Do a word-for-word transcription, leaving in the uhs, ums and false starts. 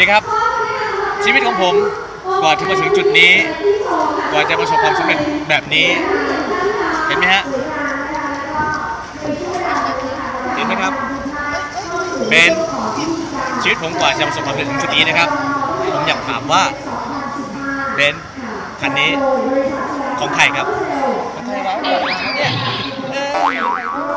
นี่ครับชีวิตของผมกว่าจะมาถึงจุดนี้กว่าจะประสบความสำเร็จแบบนี้เห็นไหมฮะเห็นไหมครับเป็นชีวิตผมกว่าจะประสบความสำเร็จถึงจุดนี้นะครับผมอยากถามว่าเบนซ์คันนี้ของใครครับของใครวะเนี่ย